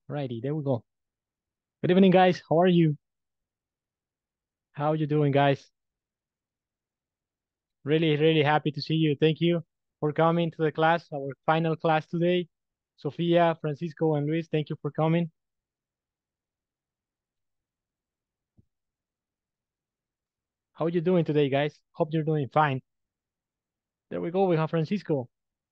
Righty, there we go. Good evening, guys. How are you? How are you doing, guys? Really happy to see you. Thank you for coming to the class, our final class today. Sofia, Francisco, and Luis, thank you for coming. How are you doing today, guys? Hope you're doing fine. There we go. We have Francisco.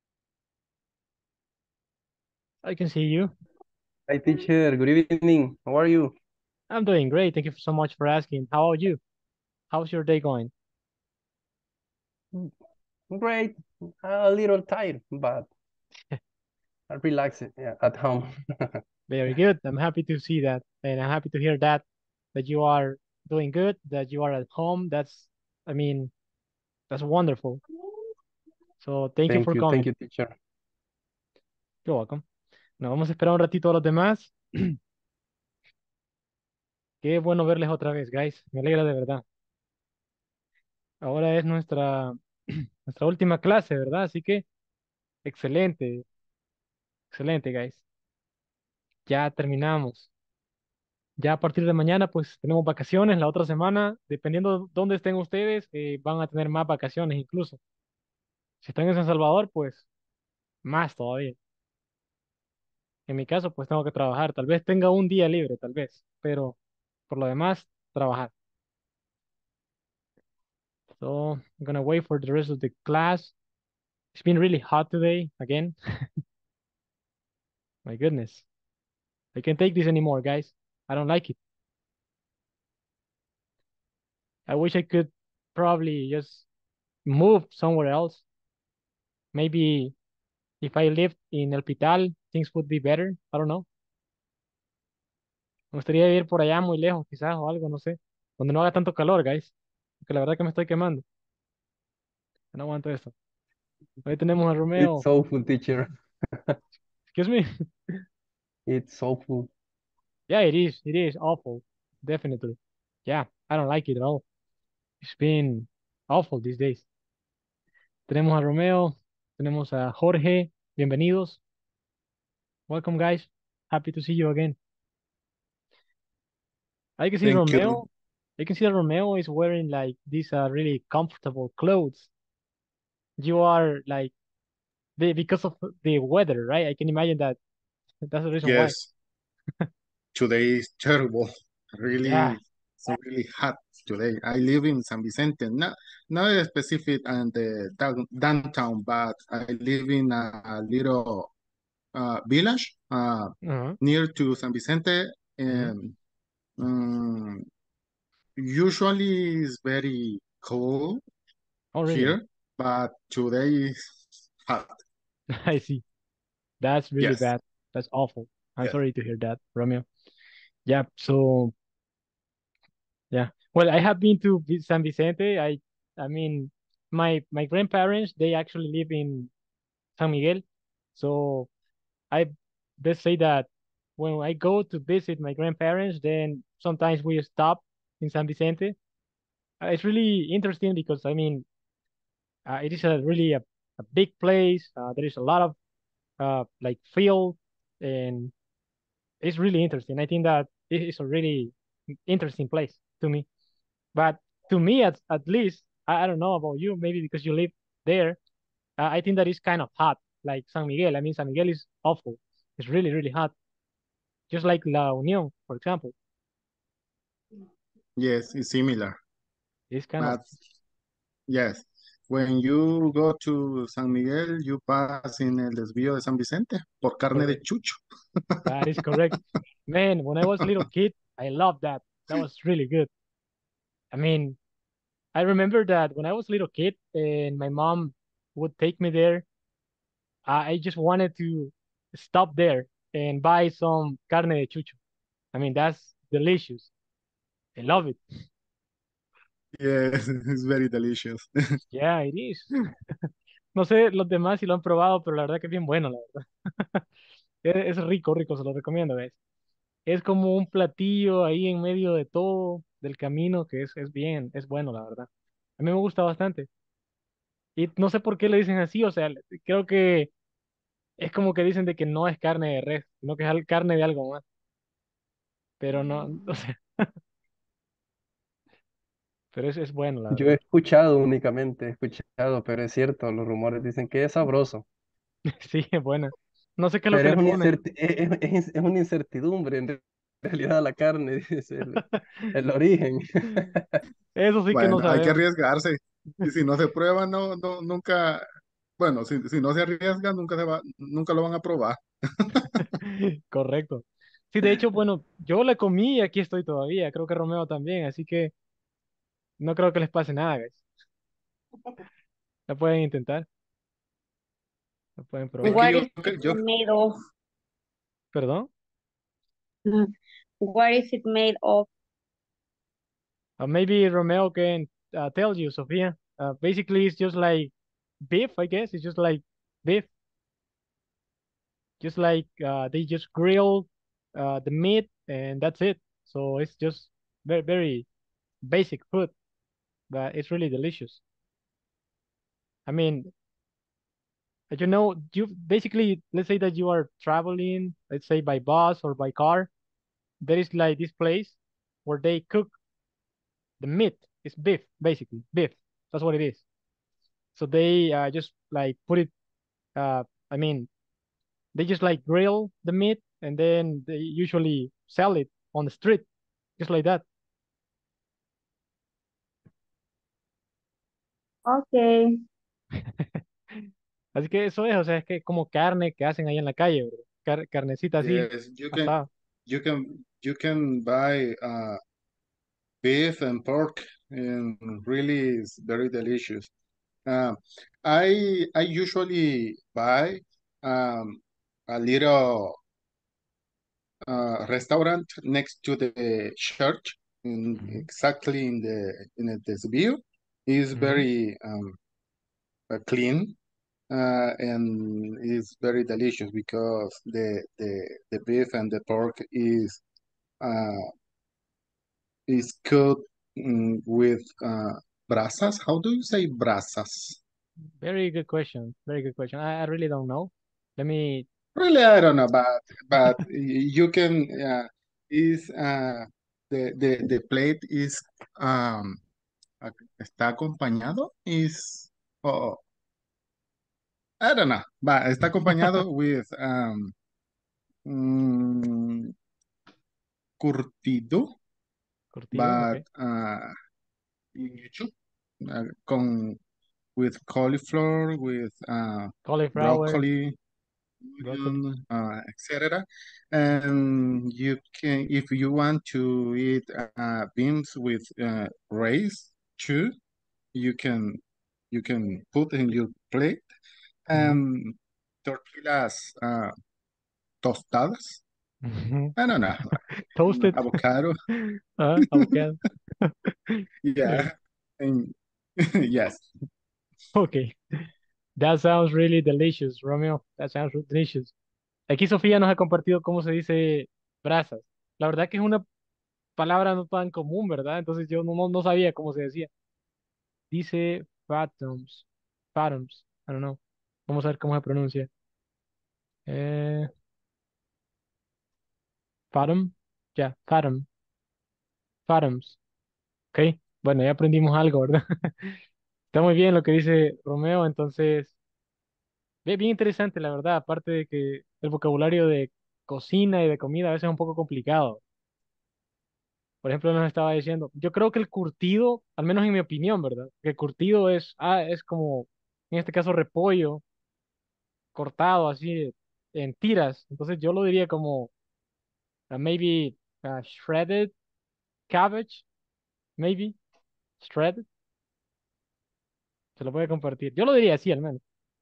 I can see you. Hi, teacher. Good evening. How are you? I'm doing great. Thank you so much for asking. How are you? How's your day going? Mm, Great. A little tired, but I relax yeah, at home. Very good. I'm happy to see that, and I'm happy to hear that you are doing good, that you are at home. I mean, that's wonderful. So thank you for Thank coming. you, teacher. You're welcome. Nos vamos a esperar un ratito a los demás. Qué bueno verles otra vez, guys. Me alegra de verdad. Ahora es nuestra última clase, ¿verdad? Así que excelente, excelente, guys. Ya terminamos. Ya a partir de mañana, pues tenemos vacaciones. La otra semana, dependiendo dónde estén ustedes, van a tener más vacaciones incluso. Si están en San Salvador, pues más todavía. En mi caso, pues tengo que trabajar. Tal vez tenga un día libre, tal vez. Pero por lo demás, trabajar. So I'm gonna wait for the rest of the class. It's been really hot today again. My goodness. I can't take this anymore, guys. I don't like it. I wish I could probably just move somewhere else. Maybe if I lived in El Pital, things would be better. I don't know. Me gustaría ir por allá muy lejos, quizás, o algo, no sé. Donde no haga tanto calor, guys. Porque la verdad que me estoy quemando. No aguanto esto. Ahí tenemos a It's Romeo. awful, teacher. Excuse me. It's awful. Yeah, it is. It is awful. Definitely. Yeah, I don't like it at all. It's been awful these days. Tenemos a Romeo, tenemos a Jorge. Bienvenidos. Welcome, guys. Happy to see you again. I can see Thank you. Romeo. I can see that Romeo is wearing like these really comfortable clothes. You are like because of the weather, right? I can imagine that that's the reason why. Yes, today is terrible. Yeah. Really, so really hot today. I live in San Vicente, not a specific and the downtown, but I live in a little village Uh-huh. near to San Vicente, Hmm. and um, usually it's very cold Oh, really? here, but today is hot. I see. That's really Yes, bad. That's awful. I'm yes. sorry to hear that, Romeo. Yeah. So yeah. Well, I have been to San Vicente. I mean, my grandparents they actually live in San Miguel. So I let's say that when I go to visit my grandparents, then sometimes we stop in San Vicente. It's really interesting because I mean, it is a big place. There is a lot of like field, and it's really interesting. I think that it is a really interesting place to me. But to me, at least, I don't know about you. Maybe because you live there, I think that it's kind of hot, like San Miguel. I mean, San Miguel is awful. It's really hot, just like La Union, for example. Yes, it's similar. It's kind of But yes, when you go to San Miguel, you pass in el desvío de San Vicente por carne de correct. chucho. That is correct. Man, when I was a little kid, I loved that. That was really good. I mean, I remember that when I was a little kid and my mom would take me there, I just wanted to stop there and buy some carne de chucho. I mean, that's delicious. I love it. Yes, it's very delicious. Yeah, it is. No sé los demás si lo han probado, pero la verdad que es bien bueno, la verdad. Es rico, se lo recomiendo, ¿ves? Es como un platillo ahí en medio de todo, del camino, que es bien, es bueno, la verdad. A mí me gusta bastante. Y no sé por qué le dicen así, o sea, creo que Es como que dicen de que no es carne de res, sino que es carne de algo más. Pero no, o sea, pero es bueno, la Yo he verdad. escuchado únicamente, he escuchado, pero es cierto, los rumores dicen que es sabroso, Sí, es buena. No sé qué es lo que pero le ponen. es una incertidumbre en realidad la carne, es el origen. Eso sí que no Bueno, hay que sabemos. arriesgarse. Y si no se prueba, nunca, bueno, si no se arriesga, nunca lo van a probar. Correcto. Sí, de hecho, bueno, yo la comí y aquí estoy todavía. Creo que Romeo también, así que no creo que les pase nada, guys. La pueden intentar, la pueden Es probar. que What is it made of? ¿Perdón? What is it made of? Maybe Romeo can tell you, Sofia. Basically, it's just like beef, I guess. It's just like beef, just like they just grill the meat and that's it. So it's just very, very basic food, but it's really delicious. I mean, you basically, let's say that you are traveling, let's say by bus or by car. There is like this place where they cook the meat. It's beef, basically, beef. That's what it is. So they just like put it, I mean, they just like grill the meat and then they usually sell it on the street, just like that. Okay. Así que eso es, o sea, es que como carne que hacen ahí en la calle, ¿verdad? Carnecita así, Yes, asada. you can buy beef and pork, and really is very delicious. Uh, I usually buy um, a little restaurant next to the church, Ujú, exactly this view. Is ujú. very clean, and is very delicious because the beef and the pork uh, is cooked with brasas. How do you say brasas? Very good question. Very good question. I really don't know. Let me. Really, I don't know, but you can is the plate is um está acompañado is oh I don't know, but está acompañado with mm, curtido, Curtido, but okay. YouTube con with cauliflower, with Cauliflower, broccoli, broccoli. onion, etc. And you can, if you want to eat beans with rice too, you can you can put in your plate Ujú, and tortillas tostadas. ujú. I don't know, Toasted. avocado. Avocado. Yeah, and yes. Okay. That sounds really delicious, Romeo. That sounds delicious. Aquí Sofía nos ha compartido cómo se dice brasas. La verdad que es una palabra no tan común, ¿verdad? Entonces yo no sabía cómo se decía. Dice fatums. Fatums. I don't know. Vamos a ver cómo se pronuncia. Eh, fatum. Ya, fatum. Fatums. Ok. Bueno, ya aprendimos algo, ¿verdad? Está muy bien lo que dice Romeo, entonces, bien interesante, la verdad, aparte de que el vocabulario de cocina y de comida a veces es un poco complicado. Por ejemplo, nos estaba diciendo, yo creo que el curtido, al menos en mi opinión, ¿verdad? Que el curtido es como, en este caso, repollo cortado así en tiras. Entonces yo lo diría como maybe shredded cabbage, maybe shredded. Se lo puede compartir. Yo lo diría así, al menos.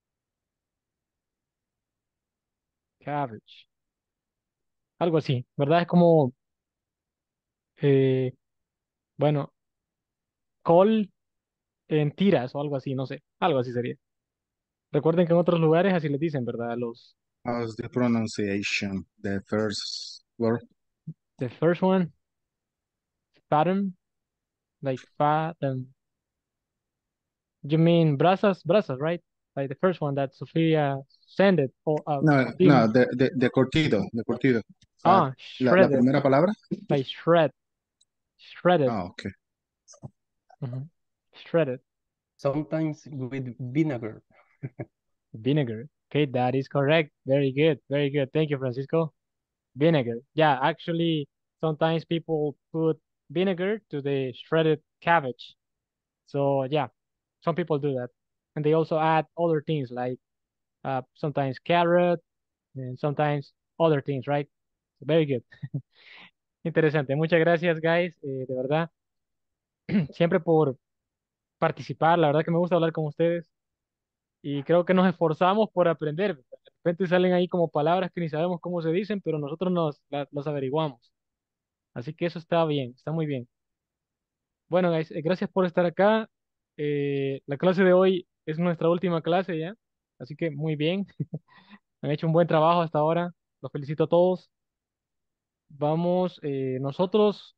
Cabbage. Algo así, ¿verdad? Es como, eh, bueno, col en tiras o algo así, no sé. Algo así sería. Recuerden que en otros lugares así les dicen, ¿verdad? How's the pronunciation? The first word. The first one, fathom, like fathom. You mean brasas, brasas, right? like the first one that Sofia sent it, or No, no, de curtido, de curtido. La shredded, primera palabra. like shredded, Okay. shredded, Sometimes with vinegar. vinegar. Okay, that is correct. Very good, very good. Thank you, Francisco. Vinegar. Yeah, actually, sometimes people put vinegar to the shredded cabbage. So yeah, some people do that. And they also add other things like sometimes carrot and sometimes other things, right? Very good. Interesante. Muchas gracias, guys. De verdad, siempre por participar. La verdad que me gusta hablar con ustedes y creo que nos esforzamos por aprender. De repente salen ahí como palabras que ni sabemos cómo se dicen, pero nosotros los averiguamos. Así que eso está bien, está muy bien. Bueno, guys, gracias por estar acá. La clase de hoy es nuestra última clase ya, así que muy bien. Han hecho un buen trabajo hasta ahora. Los felicito a todos. Vamos, nosotros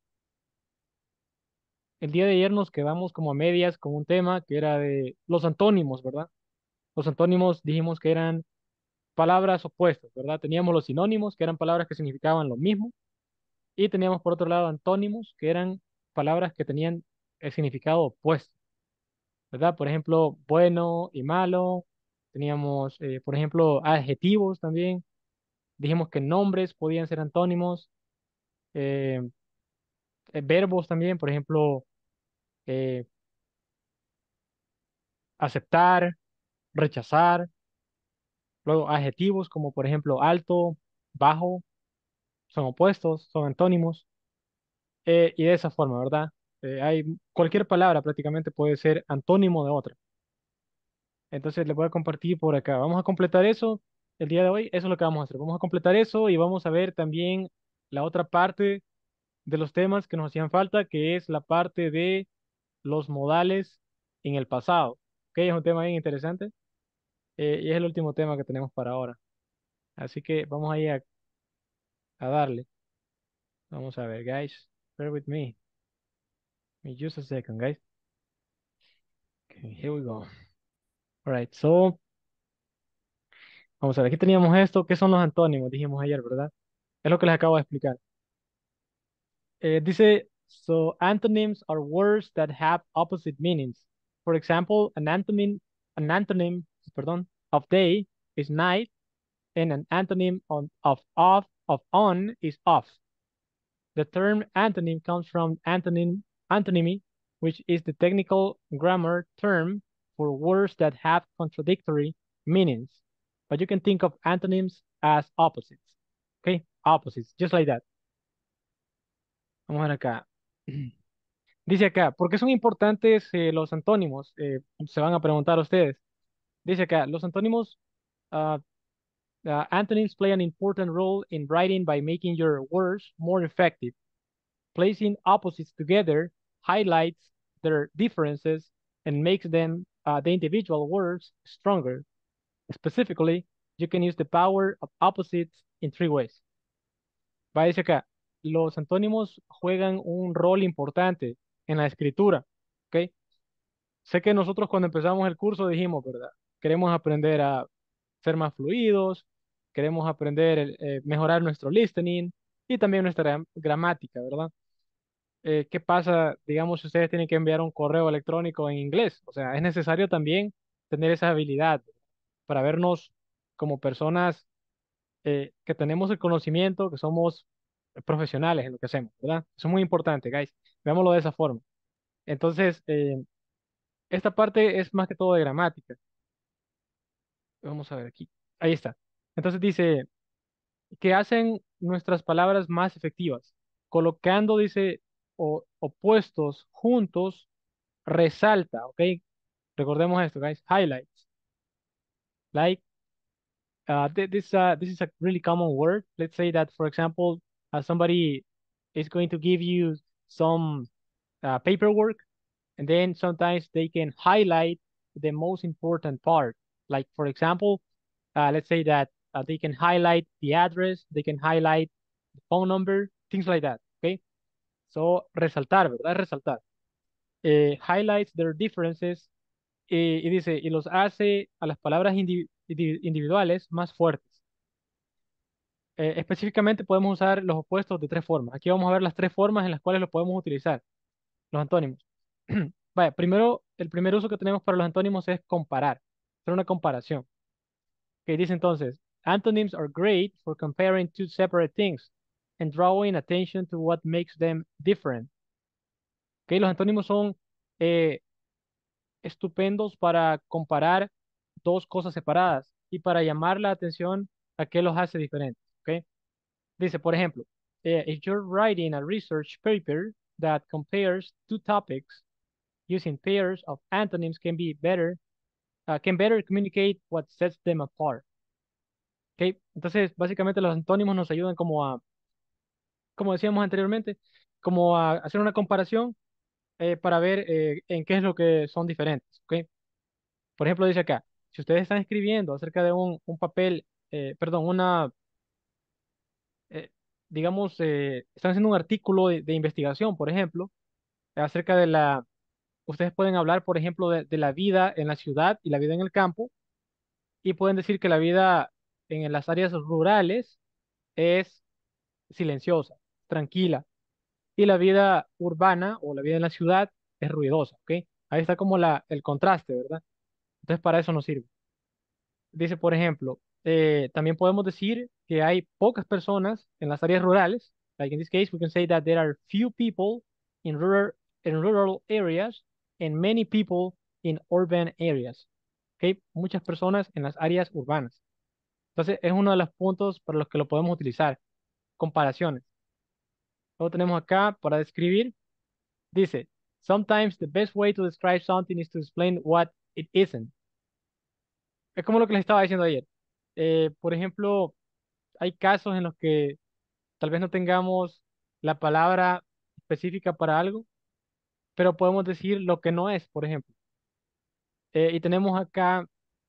el día de ayer nos quedamos como a medias con un tema que era de los antónimos, ¿verdad? Los antónimos dijimos que eran palabras opuestas, ¿verdad? Teníamos los sinónimos, que eran palabras que significaban lo mismo, y teníamos por otro lado antónimos, que eran palabras que tenían el significado opuesto, ¿verdad? Por ejemplo, bueno y malo. Teníamos, por ejemplo, adjetivos también. Dijimos que nombres podían ser antónimos. eh, Verbos también, por ejemplo, eh, aceptar, rechazar. Luego, adjetivos como por ejemplo alto, bajo, son opuestos, son antónimos. Y de esa forma, ¿verdad? Hay cualquier palabra prácticamente puede ser antónimo de otra. Entonces les voy a compartir por acá. Vamos a completar eso el día de hoy. Eso es lo que vamos a hacer. Vamos a completar eso y vamos a ver también la otra parte de los temas que nos hacían falta, que es la parte de los modales en el pasado. Ok, es un tema bien interesante y es el último tema que tenemos para ahora. Así que vamos a ir a darle. Vamos a ver, guys. Bear with me. Give me just a second, guys. Okay, here we go. All right, so vamos a ver, aquí teníamos esto. ¿Qué son los antónimos? Dijimos ayer, ¿verdad? Es lo que les acabo de explicar. Dice, so antonyms are words that have opposite meanings. For example, an antonym, pardon, of day is night, and an antonym of on is off. The term antonym comes from antonymy, which is the technical grammar term for words that have contradictory meanings. But you can think of antonyms as opposites. Okay, opposites, just like that. Vamos a ver acá. Dice acá, ¿por qué son importantes los antónimos? Se van a preguntar ustedes. Dice acá, los antónimos, uh, antonyms play an important role in writing by making your words more effective. Placing opposites together highlights their differences and makes them, the individual words, stronger. Specifically, you can use the power of opposites in three ways. Va a decir acá, los antónimos juegan un rol importante en la escritura, ¿ok? Sé que nosotros cuando empezamos el curso dijimos, ¿verdad? Queremos aprender a ser más fluidos, queremos aprender, mejorar nuestro listening y también nuestra gramática, ¿verdad? ¿Qué pasa, digamos, si ustedes tienen que enviar un correo electrónico en inglés? O sea, es necesario también tener esa habilidad para vernos como personas que tenemos el conocimiento, que somos profesionales en lo que hacemos, ¿verdad? Eso es muy importante, guys. Veámoslo de esa forma. Entonces, esta parte es más que todo de gramática. Vamos a ver aquí. Ahí está. Entonces dice, que hacen nuestras palabras más efectivas. Colocando, dice, opuestos juntos, resalta, ¿ok? Recordemos esto, guys. Highlights. Like, this is a really common word. Let's say that, for example, somebody is going to give you some paperwork, and then sometimes they can highlight the most important part. Like, for example, let's say that they can highlight the address, they can highlight the phone number, things like that, okay? So, resaltar, ¿verdad? Resaltar. Highlights their differences y dice, y los hace a las palabras individuales más fuertes. Específicamente podemos usar los opuestos de tres formas. Aquí vamos a ver las tres formas en las cuales los podemos utilizar, los antónimos. Vaya, primero, el primer uso que tenemos para los antónimos es comparar, hacer una comparación. Que dice entonces, antonyms are great for comparing two separate things and drawing attention to what makes them different. Que los antónimos son eh, estupendos para comparar dos cosas separadas y para llamar la atención a qué los hace diferentes. ¿Ok? Dice, por ejemplo, if you're writing a research paper that compares two topics, using pairs of antonyms can better communicate what sets them apart. ¿Ok? Entonces, básicamente los antónimos nos ayudan como decíamos anteriormente, como a hacer una comparación para ver en qué es lo que son diferentes. ¿Ok? Por ejemplo, dice acá, si ustedes están escribiendo acerca de un papel, perdón, eh, digamos, están haciendo un artículo de investigación, por ejemplo, acerca ustedes pueden hablar, por ejemplo, de la vida en la ciudad y la vida en el campo, y pueden decir que la vida en las áreas rurales es silenciosa, tranquila, y la vida urbana o la vida en la ciudad es ruidosa, ¿ok? Ahí está como el contraste, ¿verdad? Entonces, para eso nos sirve. Dice, por ejemplo, también podemos decir que hay pocas personas en las áreas rurales. Like in this case, we can say that there are few people in rural areas and many people in urban areas. Okay, muchas personas en las áreas urbanas. Entonces, es uno de los puntos para los que lo podemos utilizar. Comparaciones. Luego tenemos acá para describir. Dice, sometimes the best way to describe something is to explain what it isn't. Es como lo que les estaba diciendo ayer. Por ejemplo, hay casos en los que tal vez no tengamos la palabra específica para algo, pero podemos decir lo que no es, por ejemplo. Y tenemos acá,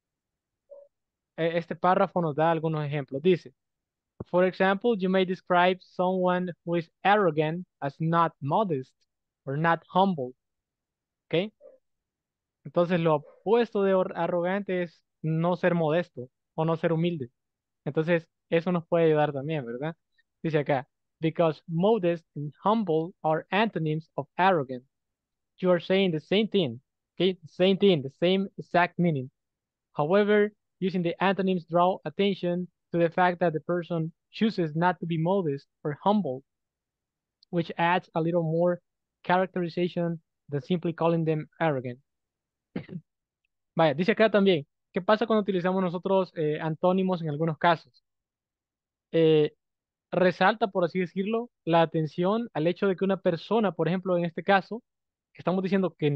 este párrafo nos da algunos ejemplos. Dice, for example, you may describe someone who is arrogant as not modest or not humble. ¿Ok? Entonces, lo opuesto de arrogante es no ser modesto o no ser humilde. Entonces, eso nos puede ayudar también, ¿verdad? Dice acá, because modest and humble are antonyms of arrogant. You are saying the same thing, okay? The same thing, the same exact meaning. However, using the antonyms draw attention to the fact that the person chooses not to be modest or humble, which adds a little more characterization than simply calling them arrogant. Vaya, dice acá también, ¿qué pasa cuando utilizamos nosotros antónimos en algunos casos? Eh, resalta, por así decirlo, la atención al hecho de que una persona, por ejemplo, en este caso, que estamos diciendo que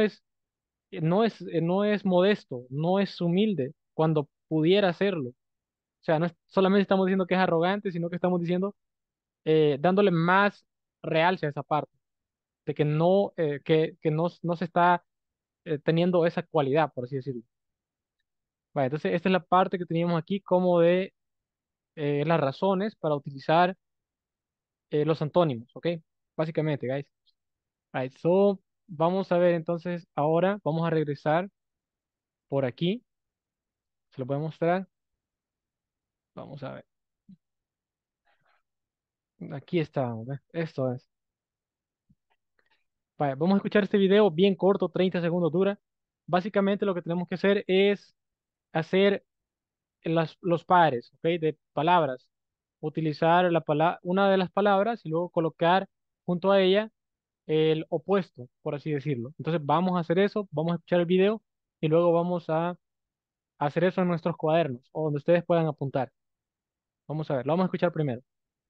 no es modesto, no es humilde, cuando pudiera serlo. O sea, no es, solamente estamos diciendo que es arrogante, sino que estamos diciendo, dándole más realce a esa parte, de que no se está teniendo esa cualidad, por así decirlo. Vale, entonces, esta es la parte que teníamos aquí como de las razones para utilizar los antónimos, ¿ok? Básicamente, guys. Right, so, vamos a ver entonces, ahora vamos a regresar por aquí. Se lo voy a mostrar. Vamos a ver. Aquí está, ¿ve? Esto es. Vaya, vamos a escuchar este video bien corto, 30 segundos dura. Básicamente lo que tenemos que hacer es hacer los pares, ¿ok? De palabras. Utilizar una de las palabras y luego colocar junto a ella el opuesto, por así decirlo. Entonces vamos a hacer eso, vamos a escuchar el video y luego vamos a hacer eso en nuestros cuadernos o donde ustedes puedan apuntar. Vamos a ver, lo vamos a escuchar primero.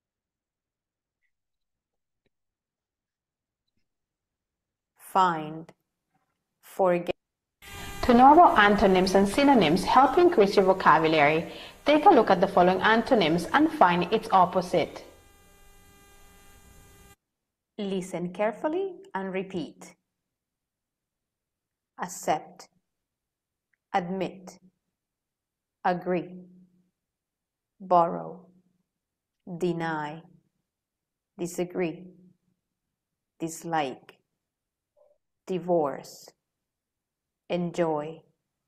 Find, forget. To know about antonyms and synonyms, help increase your vocabulary. Take a look at the following antonyms and find its opposite. Listen carefully and repeat. Accept, admit, agree, borrow, deny, disagree, dislike, divorce, enjoy,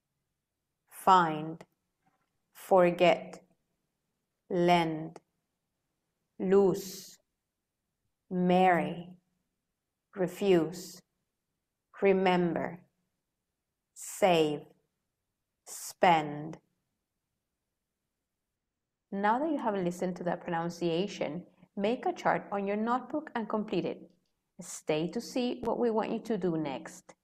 find, forget, lend, lose, marry, refuse, remember, save, spend. Now that you have listened to the pronunciation, make a chart on your notebook and complete it. Stay to see what we want you to do next.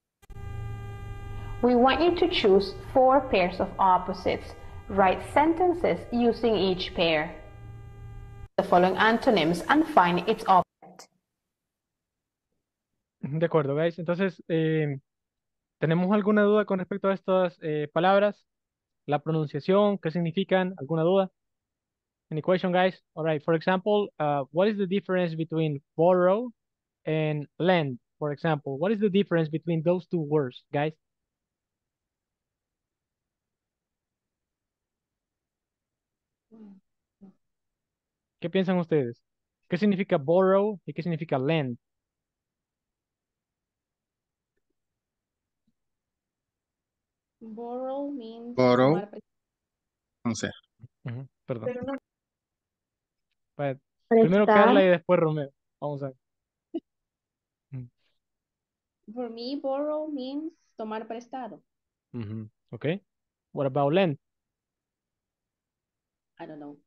We want you to choose 4 pairs of opposites. Write sentences using each pair. The following antonyms and find its opposite. De acuerdo, guys. Entonces, ¿tenemos alguna duda con respecto a estas palabras? La pronunciación, ¿qué significan? ¿Alguna duda? Any question, guys? All right. For example, what is the difference between borrow and lend? For example, what is the difference between those 2 words, guys? ¿Qué piensan ustedes? ¿Qué significa borrow y qué significa lend? Borrow means Borrow, tomar no sé. Perdón. pero no, Vaya, primero Prestar. Carla y después Romeo. Vamos a ver. for me, borrow means tomar prestado. Okay. What about lend? I don't know.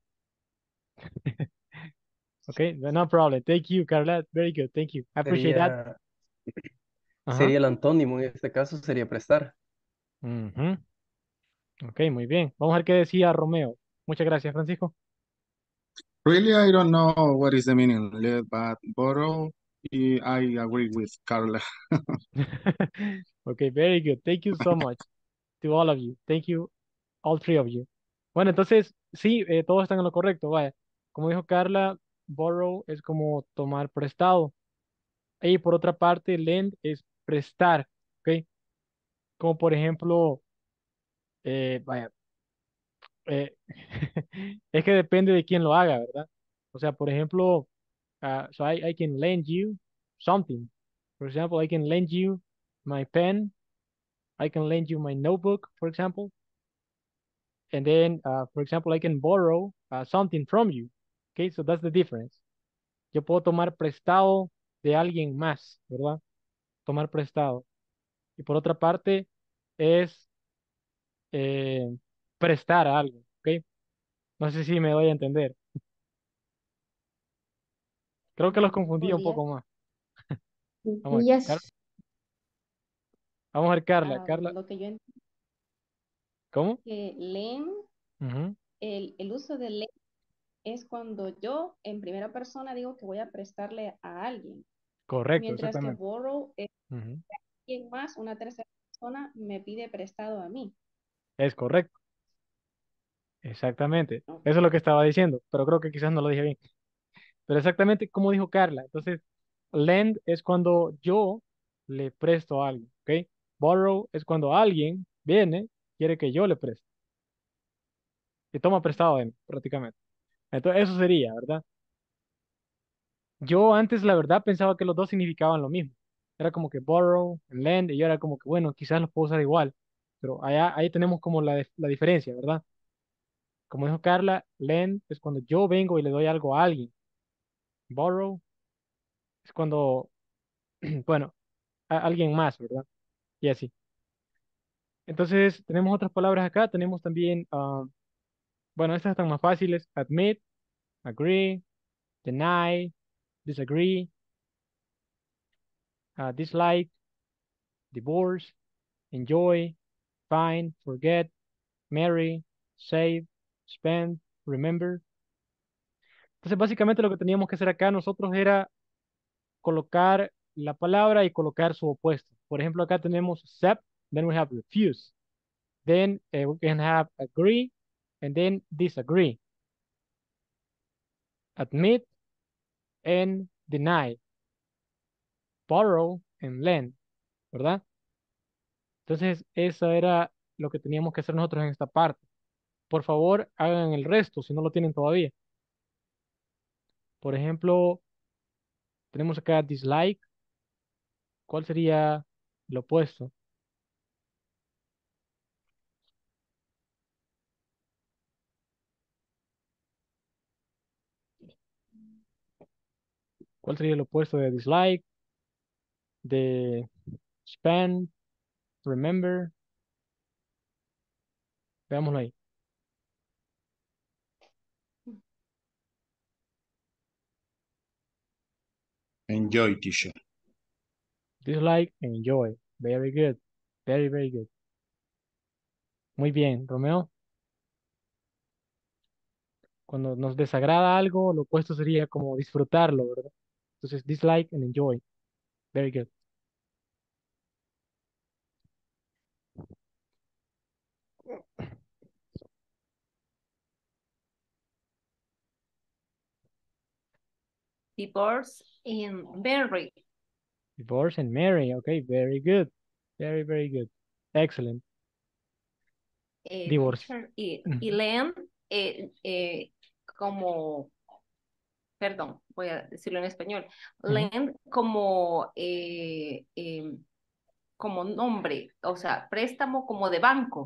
Okay, no problem. Thank you, Carla. Very good. Thank you. I appreciate that. Sería, Ajá. sería el antónimo en este caso, sería prestar. Ujú. Ok, muy bien. Vamos a ver qué decía Romeo. Muchas gracias, Francisco. Really, I don't know what is the meaning, but borrow, I agree with Carla. Okay, very good. Thank you so much to all of you. Thank you, all 3 of you. Bueno, entonces, sí, todos están en lo correcto. Vaya, como dijo Carla, borrow es como tomar prestado. Y por otra parte, lend es prestar. ¿Ok? Como por ejemplo, vaya, eh, es que depende de quién lo haga, ¿verdad? O sea, por ejemplo, so I can lend you something. For example, I can lend you my pen. I can lend you my notebook, for example. And then, for example, I can borrow something from you. Okay, so that's the difference. Yo puedo tomar prestado de alguien más, ¿verdad? Tomar prestado. Y por otra parte, es eh, prestar algo, ¿ok? No sé si me doy a entender. Creo que los confundí un Podría, poco más. Vamos a ver, Yes. vamos a ver, Carla. Carla, lo que yo entiendo ¿cómo? que lend, Ujú, el uso de lend es cuando yo en primera persona digo que voy a prestarle a alguien, correcto, mientras que exactamente. borrow es Ujú, quien más, una tercera persona me pide prestado a mí. es correcto, exactamente. Ok. Eso es lo que estaba diciendo, pero creo que quizás no lo dije bien. Pero exactamente como dijo Carla. Entonces, lend es cuando yo le presto algo, ¿ok? Borrow es cuando alguien viene, quiere que yo le preste y toma prestado de mí, prácticamente. Entonces, eso sería, ¿verdad? Yo antes, la verdad, pensaba que los dos significaban lo mismo. Era como que borrow, lend, y yo era como que, bueno, quizás los puedo usar igual. Pero allá, ahí tenemos como la diferencia, ¿verdad? Como dijo Carla, lend es cuando yo vengo y le doy algo a alguien. Borrow es cuando, bueno, a alguien más, ¿verdad? Y así. Entonces, tenemos otras palabras acá. Tenemos también, bueno, estas están más fáciles. Admit, agree, deny, disagree, dislike, divorce, enjoy, find, forget, marry, save, spend, remember. Entonces, básicamente lo que teníamos que hacer acá nosotros era colocar la palabra y colocar su opuesto. Por ejemplo, acá tenemos accept, then we have refuse. Then we can have agree, and then disagree. Admit and deny. Borrow and lend, ¿verdad? Entonces, eso era lo que teníamos que hacer nosotros en esta parte. Por favor, hagan el resto si no lo tienen todavía. Por ejemplo, tenemos acá dislike. ¿Cuál sería lo opuesto? ¿Cuál sería el opuesto de dislike? De spend, remember. Veámoslo ahí. Enjoy, teacher. Dislike, enjoy. Very good. Very, very good. Muy bien, Romeo. Cuando nos desagrada algo, lo opuesto sería como disfrutarlo, ¿verdad? Entonces, dislike and enjoy. Very good. Divorce and marry. Divorce and marry. Okay, very good. Very, very good. Excellent. Divorce. Teacher, y Ujú, land como, perdón, voy a decirlo en español, ujú, land como nombre, o sea, préstamo como de banco.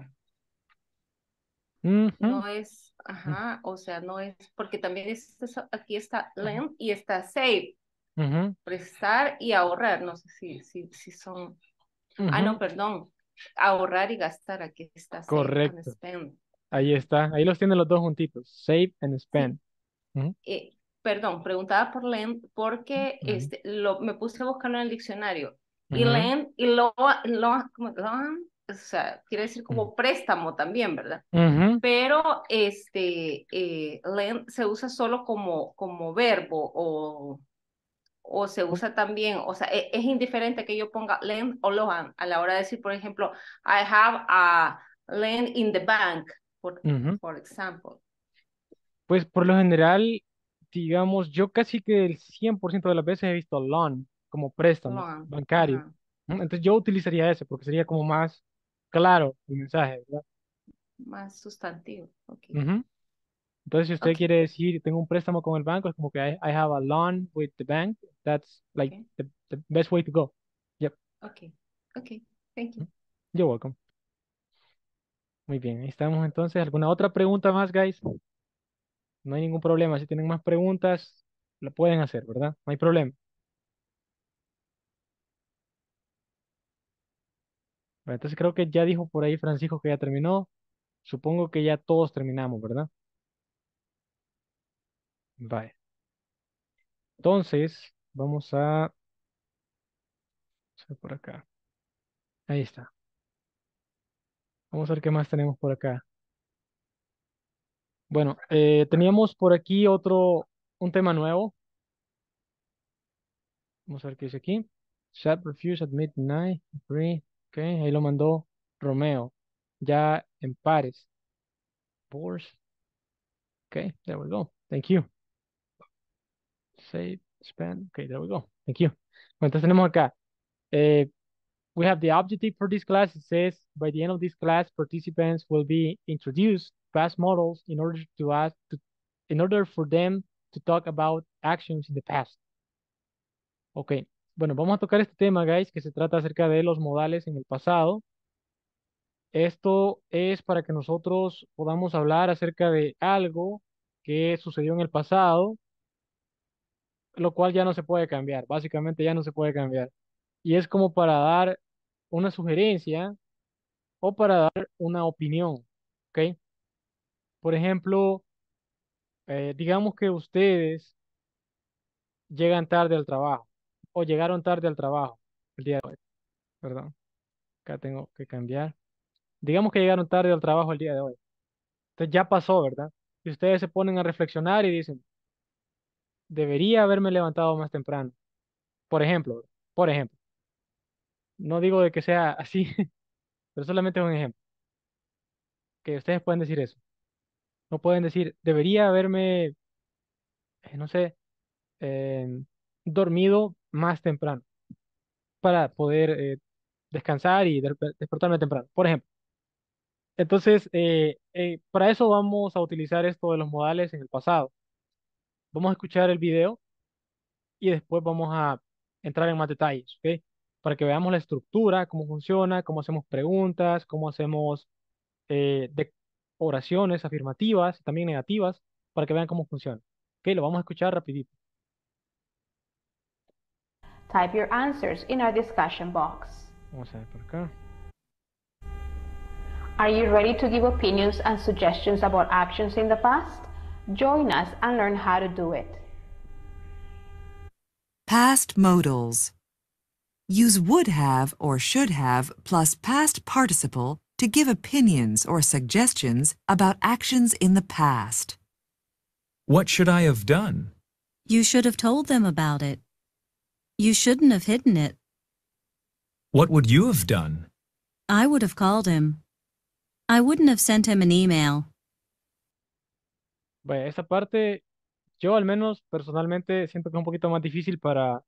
ujú, No es, ajá, o sea, no es, porque también aquí está lend y está save, ujú, prestar y ahorrar, no sé si son, no, ujú. perdón, ahorrar y gastar, aquí está save and Correcto. spend. Ahí Ajá. está. Ahí los tienen los dos juntitos. Save and Sí, spend. Ujú, perdón, preguntaba por lend porque ujú, me puse a buscarlo en el diccionario. Y ujú, lend y como loan, o sea, quiere decir ujú, como préstamo también, ¿verdad? ujú. Pero lend se usa solo como verbo o se usa también, o sea, es indiferente que yo ponga lend o loan a la hora de decir, por ejemplo, I have a lend in the bank, Ujú. for example. Pues por lo general, digamos, yo casi que el 100% de las veces he visto loan como préstamo Loan, bancario. ajá, Ujú, entonces yo utilizaría ese porque sería como más claro el mensaje, ¿verdad? más sustantivo, ok, Ujú. Entonces si usted ok, quiere decir, tengo un préstamo con el banco, es como que I have a loan with the bank. That's like ok, the best way to go. Yep. ok, ok, thank you. You're welcome. Muy bien, ahí estamos entonces. ¿Alguna otra pregunta más, guys? No hay ningún problema. Si tienen más preguntas, lo pueden hacer, ¿verdad? No hay problema. Bueno, entonces creo que ya dijo por ahí Francisco que ya terminó. Supongo que ya todos terminamos, ¿verdad? Vale. Entonces, vamos a hacer por acá. Ahí está. Vamos a ver qué más tenemos por acá. Bueno, teníamos por aquí un tema nuevo. Vamos a ver qué dice aquí. Chat refuse at midnight. Agree. Ok, ahí lo mandó Romeo. Ya en pares. Force. Ok, there we go. Thank you. Save, spend. Ok, there we go. Thank you. Bueno, entonces tenemos acá. eh, we have the objective for this class. It says by the end of this class, participants will be introduced past models in order for them to talk about actions in the past. Ok, bueno, vamos a tocar este tema, guys, que se trata acerca de los modales en el pasado. Esto es para que nosotros podamos hablar acerca de algo que sucedió en el pasado, lo cual ya no se puede cambiar, básicamente ya no se puede cambiar. Y es como para dar una sugerencia o para dar una opinión, ¿ok? Por ejemplo, digamos que ustedes llegan tarde al trabajo o llegaron tarde al trabajo el día de hoy, perdón, acá tengo que cambiar. Digamos que llegaron tarde al trabajo el día de hoy. Entonces ya pasó, ¿verdad? Y ustedes se ponen a reflexionar y dicen, debería haberme levantado más temprano. Por ejemplo, por ejemplo, no digo de que sea así, pero solamente es un ejemplo, que ustedes pueden decir eso. No pueden decir, debería haberme, no sé, eh, dormido más temprano para poder descansar y despertarme temprano, por ejemplo. Entonces, para eso vamos a utilizar esto de los modales en el pasado. Vamos a escuchar el video y después vamos a entrar en más detalles, ¿ok? Para que veamos la estructura, cómo funciona, cómo hacemos preguntas, cómo hacemos oraciones afirmativas y también negativas, para que vean cómo funciona. ¿Ok? Lo vamos a escuchar rapidito. Type your answers in our discussion box. Vamos a ver por acá. Are you ready to give opinions and suggestions about actions in the past? Join us and learn how to do it. Past modals. Use would have or should have plus past participle to give opinions or suggestions about actions in the past. What should I have done? You should have told them about it. You shouldn't have hidden it. What would you have done? I would have called him. I wouldn't have sent him an email. Vaya, esa parte yo al menos personalmente siento que es un poquito más difícil para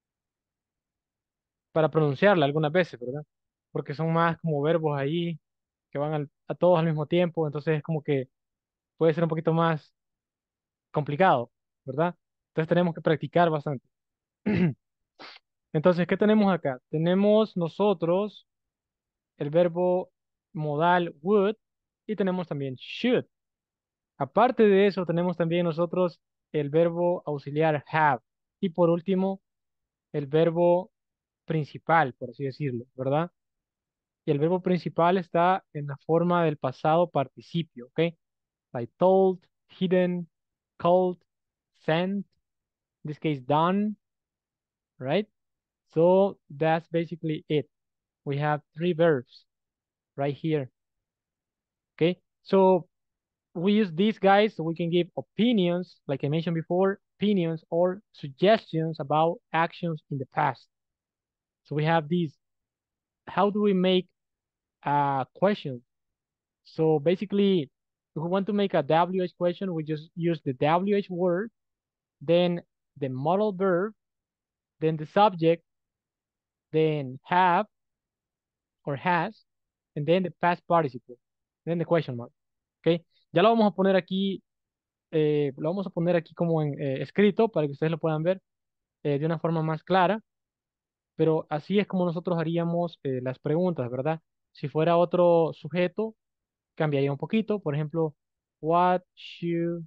pronunciarla algunas veces, ¿verdad? Porque son más como verbos ahí que van a todos al mismo tiempo, entonces es como que puede ser un poquito más complicado, ¿verdad? Entonces tenemos que practicar bastante. Entonces, ¿qué tenemos acá? Tenemos nosotros el verbo modal would y tenemos también should. Aparte de eso, tenemos también nosotros el verbo auxiliar have y por último el verbo principal, por así decirlo, ¿verdad? Y el verbo principal está en la forma del pasado participio, ¿ok? Like told, hidden, called, sent, in this case done, right? So that's basically it. We have 3 verbs right here, okay? So we use these guys so we can give opinions, like I mentioned before, opinions or suggestions about actions in the past. So we have these. How do we make a question? So basically, if we want to make a WH question, we just use the WH word, then the modal verb, then the subject, then have or has, and then the past participle, then the question mark. ¿Ok? Ya lo vamos a poner aquí, como en escrito para que ustedes lo puedan ver de una forma más clara, pero así es como nosotros haríamos las preguntas, ¿verdad? Si fuera otro sujeto, cambiaría un poquito. Por ejemplo, what should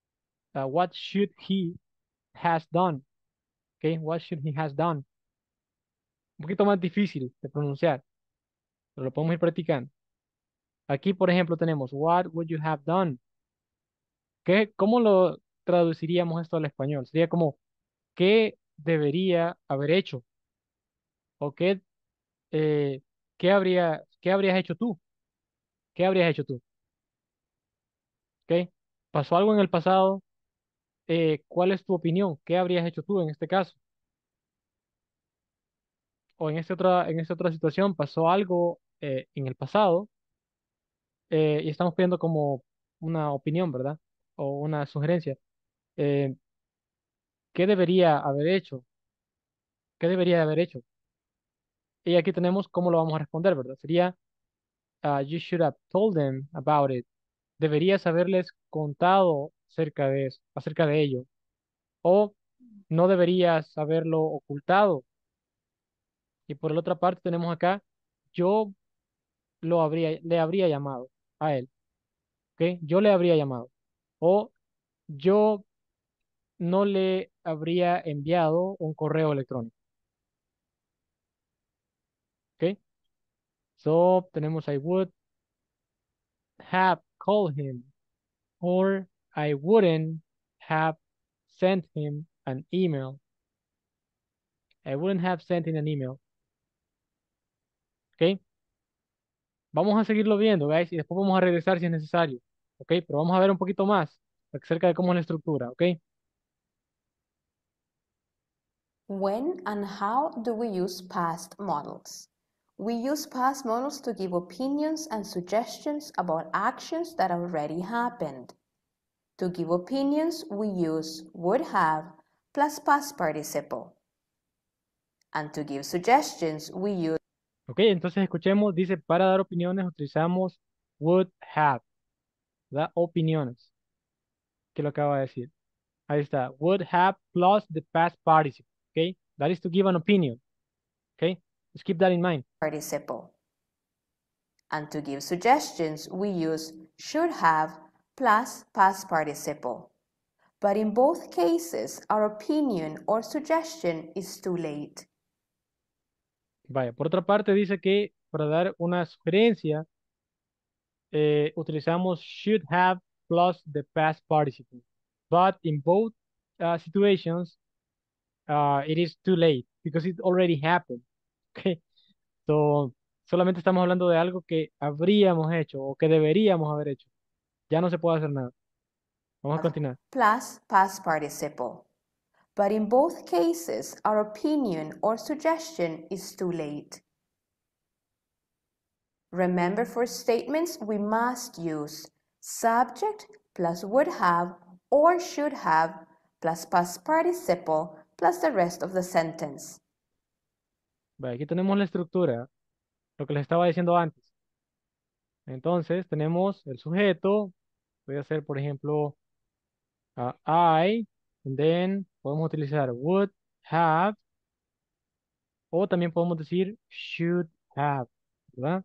he has done? ¿Ok? What should he has done? Un poquito más difícil de pronunciar, pero lo podemos ir practicando. Aquí, por ejemplo, tenemos what would you have done? ¿Cómo lo traduciríamos esto al español? Sería como, ¿qué debería haber hecho? ¿O eh, qué habrías hecho tú? ¿Qué habrías hecho tú? ¿Ok? ¿Pasó algo en el pasado? ¿Cuál es tu opinión? ¿Qué habrías hecho tú en este caso? O en esta otra situación pasó algo en el pasado y estamos pidiendo como una opinión, ¿verdad? O una sugerencia. Eh, ¿Qué debería haber hecho? ¿Qué debería haber hecho? Y aquí tenemos cómo lo vamos a responder, ¿verdad? Sería, you should have told them about it. Deberías haberles contado acerca de ello. O no deberías haberlo ocultado. Y por la otra parte tenemos acá, yo le habría llamado a él. ¿Ok? Yo le habría llamado. O yo no le habría enviado un correo electrónico. ¿Ok? So, tenemos I would have called him or I wouldn't have sent him an email. I wouldn't have sent him an email. ¿Ok? Vamos a seguirlo viendo, guys, y después vamos a regresar si es necesario. ¿Ok? Pero vamos a ver un poquito más acerca de cómo es la estructura. ¿Ok? When and how do we use past modals? We use past modals to give opinions and suggestions about actions that already happened. To give opinions, we use would have plus past participle. And to give suggestions, we use... Ok, entonces escuchemos, dice, para dar opiniones utilizamos would have, ¿verdad? Opiniones, que lo acaba de decir. Ahí está, would have plus the past participle, ok? That is to give an opinion, ok? Just keep that in mind. Participle. And to give suggestions, we use should have plus past participle. But in both cases, our opinion or suggestion is too late. Vaya, por otra parte dice que para dar una sugerencia utilizamos should have plus the past participle. But in both situations, it is too late because it already happened. Okay. So, solamente estamos hablando de algo que habríamos hecho o que deberíamos haber hecho. Ya no se puede hacer nada. Vamos a continuar. Plus past participle. But in both cases, our opinion or suggestion is too late. Remember, for statements, we must use subject plus would have or should have plus past participle plus the rest of the sentence. Vaya, aquí tenemos la estructura, lo que les estaba diciendo antes. Entonces, tenemos el sujeto. Voy a hacer, por ejemplo, I, and then podemos utilizar would have, o también podemos decir should have, ¿verdad?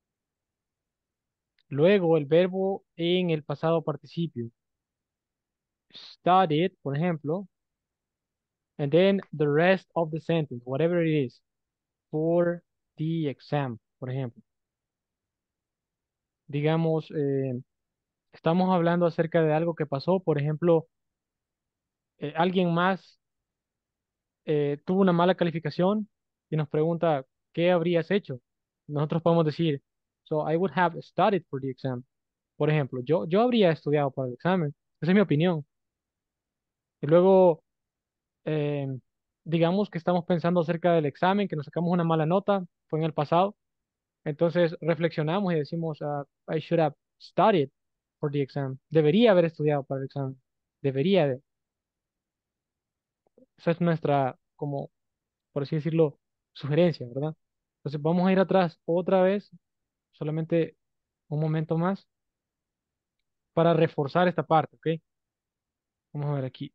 Luego el verbo en el pasado participio. Studied, por ejemplo, and then the rest of the sentence, whatever it is, for the exam, por ejemplo. Digamos, estamos hablando acerca de algo que pasó, por ejemplo, alguien más tuvo una mala calificación y nos pregunta, ¿qué habrías hecho? Nosotros podemos decir, so I would have studied for the exam. Por ejemplo, yo habría estudiado para el examen. Esa es mi opinión. Y luego, eh, digamos que estamos pensando acerca del examen, que nos sacamos una mala nota, fue en el pasado. Entonces reflexionamos y decimos, I should have studied for the exam. Debería haber estudiado para el examen. Debería de. Esa es nuestra, como, por así decirlo, sugerencia, ¿verdad? Entonces vamos a ir atrás otra vez, solamente un momento más, para reforzar esta parte, ¿ok? Vamos a ver aquí.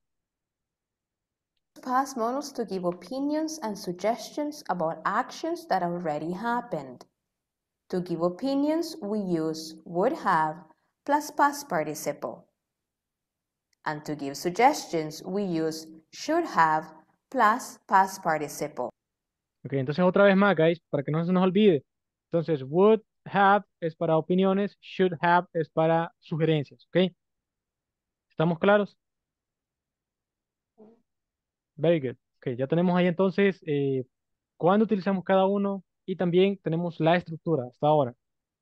Past models to give opinions and suggestions about actions that already happened. To give opinions, we use would have plus past participle. And to give suggestions, we use should have plus past participle. Ok, entonces otra vez más, guys, para que no se nos olvide. Entonces, would have es para opiniones, should have es para sugerencias, ¿ok? ¿Estamos claros? Very good. Ok, ya tenemos ahí entonces cuándo utilizamos cada uno y también tenemos la estructura hasta ahora.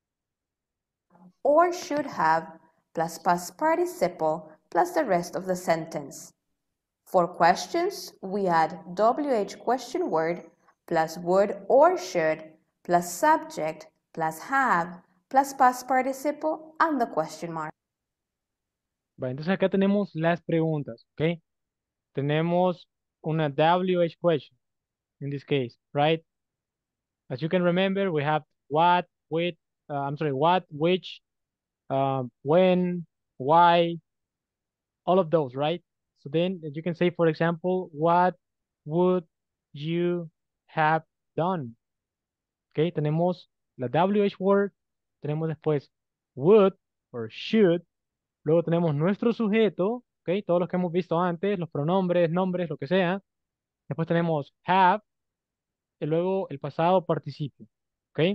Or should have plus past participle plus the rest of the sentence. For questions, we add WH question word plus would or should plus subject plus have plus past participle and the question mark. Va, entonces acá tenemos las preguntas, ¿ok? Tenemos una WH question in this case, right? As you can remember, we have what, with, what, which, when, why, all of those, right? So then you can say, for example, what would you have done? Okay, tenemos la WH word, tenemos después would or should, luego tenemos nuestro sujeto, okay, todos los que hemos visto antes, los pronombres, nombres, lo que sea. Después tenemos have y luego el pasado participio, okay.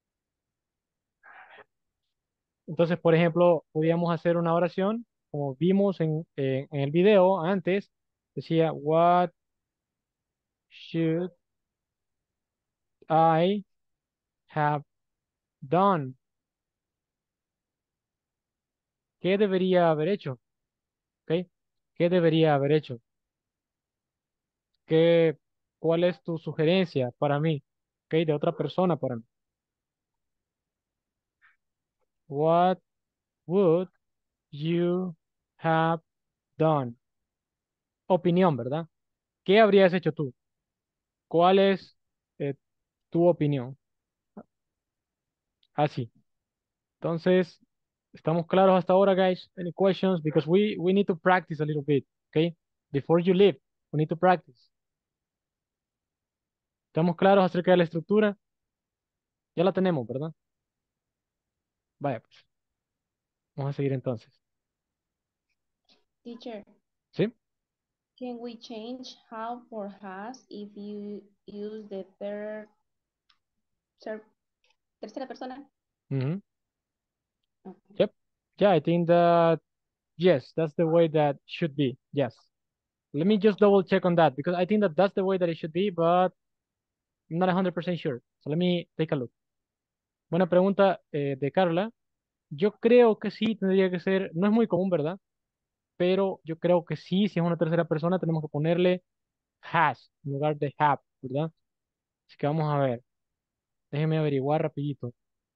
Entonces, por ejemplo, podríamos hacer una oración, como vimos en el video antes, decía, what should I have done? ¿Qué debería haber hecho? ¿Ok? ¿Qué debería haber hecho? ¿Qué, cuál es tu sugerencia para mí? ¿Ok? De otra persona para mí. What would you have done? Opinión, ¿verdad? ¿Qué habrías hecho tú? ¿Cuál es eh, tu opinión? Así. Entonces, ¿estamos claros hasta ahora, guys? Any questions? Because we need to practice a little bit, okay? Before you leave, we need to practice. ¿Estamos claros acerca de la estructura? Ya la tenemos, ¿verdad? Vaya, pues. Vamos a seguir entonces. Teacher, ¿Sí? Can we change have for has if you use the ter- tercera persona? Mhm. Okay. Yep. Yeah, I think that, yes, that's the way that should be. Yes. Let me just double check on that because I think that that's the way that it should be, but I'm not 100% sure. So let me take a look. Buena pregunta de Carla. Yo creo que sí tendría que ser, no es muy común, ¿verdad? Pero yo creo que sí, si es una tercera persona, tenemos que ponerle has en lugar de have, ¿verdad? Así que vamos a ver. Déjeme averiguar rapidito.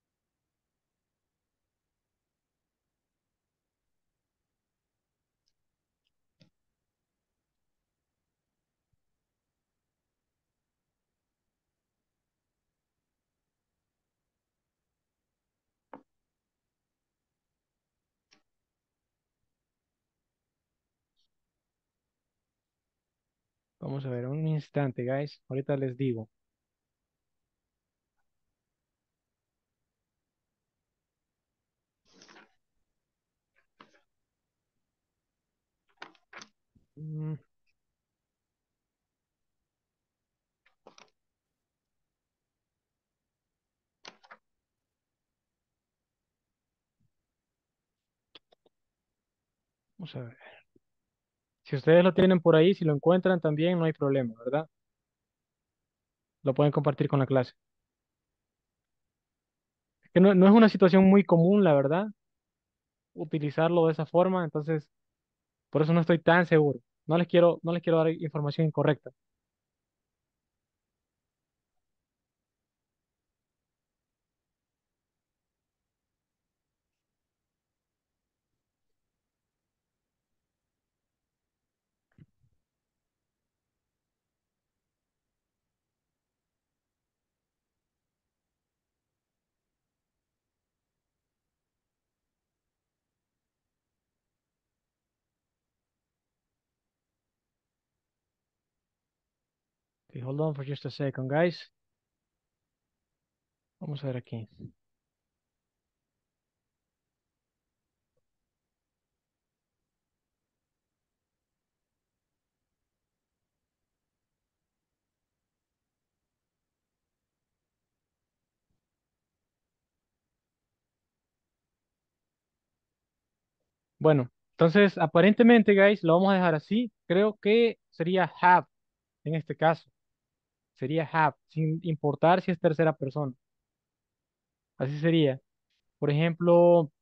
Vamos a ver, un instante, guys. Ahorita les digo. Mm, Vamos a ver. Si ustedes lo tienen por ahí, si lo encuentran también, no hay problema, ¿verdad? Lo pueden compartir con la clase. Es que no es una situación muy común, la verdad, utilizarlo de esa forma, entonces por eso no estoy tan seguro. No les quiero dar información incorrecta. Okay, hold on for just a second, guys. Vamos a ver aquí. Bueno, entonces aparentemente, guys, lo vamos a dejar así. Creo que sería have en este caso. Sería have, sin importar si es tercera persona. Así sería. Por ejemplo,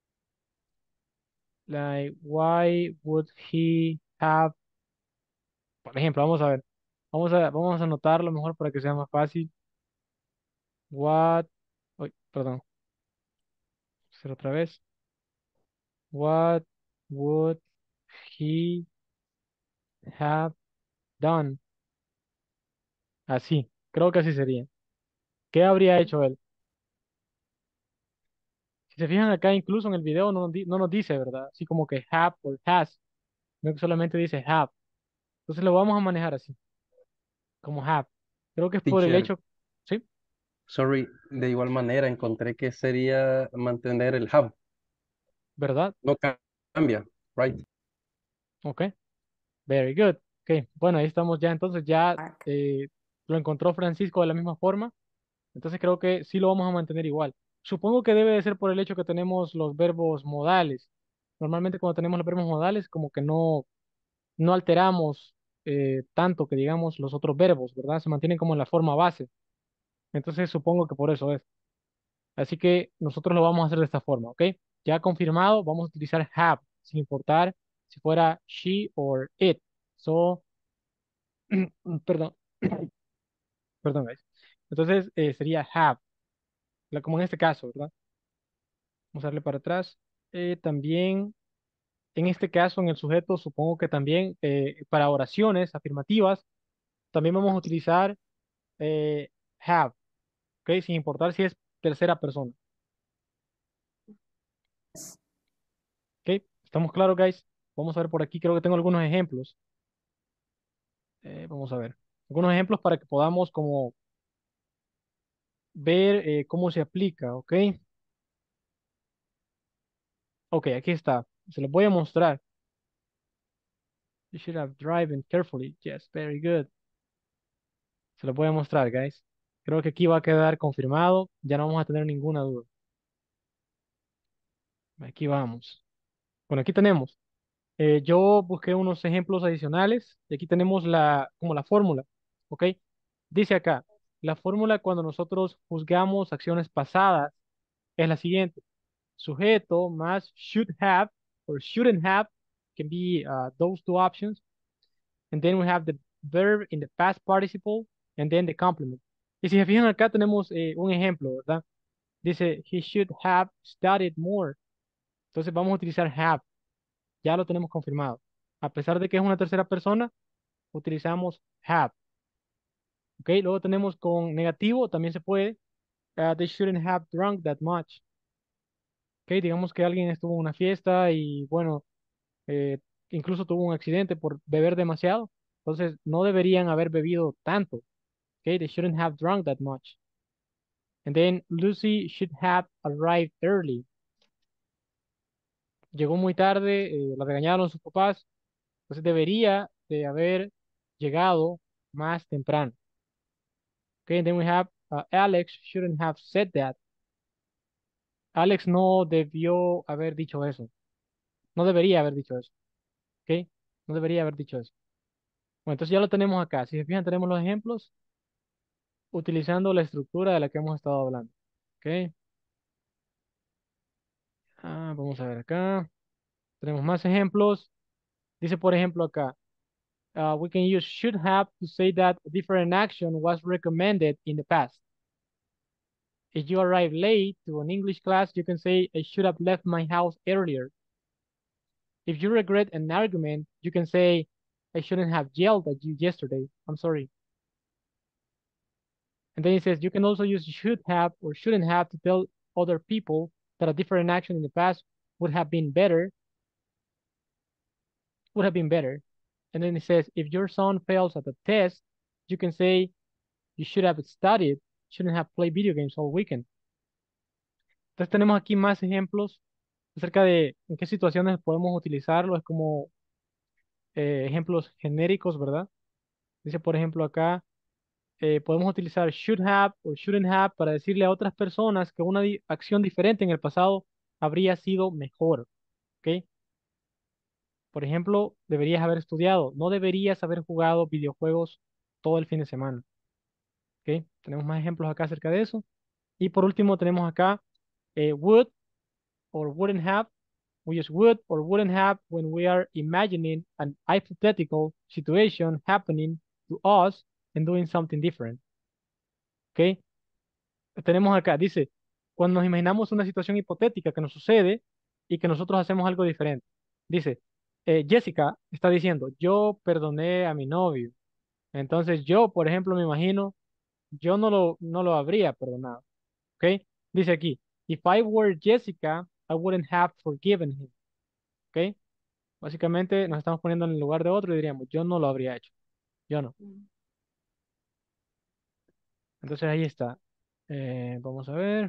like, why would he have, por ejemplo, vamos a ver. Vamos a anotarlo mejor para que sea más fácil. What, uy, perdón, hacer otra vez. What would he have done? Así, creo que así sería. ¿Qué habría hecho él? Si se fijan acá, incluso en el video no nos dice, ¿verdad? Así como que have o has, no que solamente dice have. Entonces lo vamos a manejar así, como have. Creo que es por el Teacher, hecho, ¿sí? sorry, de igual manera encontré que sería mantener el have. ¿Verdad? No cambia, right? Ok, very good. Ok, bueno, ahí estamos ya. Entonces ya Mark. lo encontró Francisco de la misma forma. Entonces creo que sí lo vamos a mantener igual. Supongo que debe de ser por el hecho que tenemos los verbos modales. Normalmente cuando tenemos los verbos modales, como que no alteramos tanto que digamos los otros verbos, ¿verdad? Se mantienen como en la forma base. Entonces supongo que por eso es. Así que nosotros lo vamos a hacer de esta forma, ¿ok? Ya confirmado, vamos a utilizar have, sin importar si fuera she or it. So, perdón, perdón, guys. Entonces sería have, como en este caso, ¿verdad? Vamos a darle para atrás. También, en este caso, en el sujeto, supongo que también para oraciones afirmativas, también vamos a utilizar have, ¿ok? Sin importar si es tercera persona, ¿ok? ¿Estamos claros, guys? Vamos a ver por aquí, creo que tengo algunos ejemplos. Vamos a ver. Algunos ejemplos para que podamos como ver cómo se aplica, ¿ok? Ok, aquí está. Se los voy a mostrar. You should have driven carefully. Yes, very good. Se lo voy a mostrar, guys. Creo que aquí va a quedar confirmado. Ya no vamos a tener ninguna duda. Aquí vamos. Bueno, aquí tenemos. Yo busqué unos ejemplos adicionales y aquí tenemos como la fórmula, ¿ok? Dice acá, la fórmula cuando nosotros juzgamos acciones pasadas es la siguiente. Sujeto más should have or shouldn't have can be those two options. And then we have the verb in the past participle and then the complement. Y si se fijan acá tenemos un ejemplo, ¿verdad? Dice, he should have studied more. Entonces vamos a utilizar have. Ya lo tenemos confirmado. A pesar de que es una tercera persona, utilizamos have. ¿Ok? Luego tenemos con negativo, también se puede. They shouldn't have drunk that much. ¿Ok? Digamos que alguien estuvo en una fiesta y, bueno, eh, incluso tuvo un accidente por beber demasiado. Entonces, no deberían haber bebido tanto. ¿Ok? They shouldn't have drunk that much. And then Lucy should have arrived early. Llegó muy tarde, la regañaron sus papás. Entonces, debería de haber llegado más temprano. Okay, and then we have Alex shouldn't have said that. Alex no debió haber dicho eso. No debería haber dicho eso. Okay, no debería haber dicho eso. Bueno, entonces ya lo tenemos acá. Si se fijan, tenemos los ejemplos utilizando la estructura de la que hemos estado hablando. Okay. Vamos a ver acá. Tenemos más ejemplos. Dice, por ejemplo, acá. We can use should have to say that a different action was recommended in the past. If you arrive late to an English class, you can say, I should have left my house earlier. If you regret an argument, you can say, I shouldn't have yelled at you yesterday. I'm sorry. And then he says, you can also use should have or shouldn't have to tell other people that a different action in the past would have been better. Would have been better. And then he says, if your son fails at a test, you can say, you should have studied, shouldn't have played video games all weekend. Entonces tenemos aquí más ejemplos acerca de en qué situaciones podemos utilizarlo. Es como ejemplos genéricos, ¿verdad? Dice, por ejemplo, acá, podemos utilizar should have o shouldn't have para decirle a otras personas que una acción diferente en el pasado habría sido mejor, ¿ok? Por ejemplo, deberías haber estudiado, no deberías haber jugado videojuegos todo el fin de semana, ¿ok? Tenemos más ejemplos acá acerca de eso. Y por último tenemos acá would or wouldn't have. We use would or wouldn't have when we are imagining an hypothetical situation happening to us and doing something different. ¿Ok? Tenemos acá, dice, cuando nos imaginamos una situación hipotética que nos sucede y que nosotros hacemos algo diferente. Dice, Jessica está diciendo, yo perdoné a mi novio. Entonces yo, por ejemplo, me imagino, yo no lo habría perdonado. ¿Ok? Dice aquí, if I were Jessica, I wouldn't have forgiven him. ¿Ok? Básicamente nos estamos poniendo en el lugar de otro y diríamos, yo no lo habría hecho. Yo no. Entonces ahí está. Vamos a ver.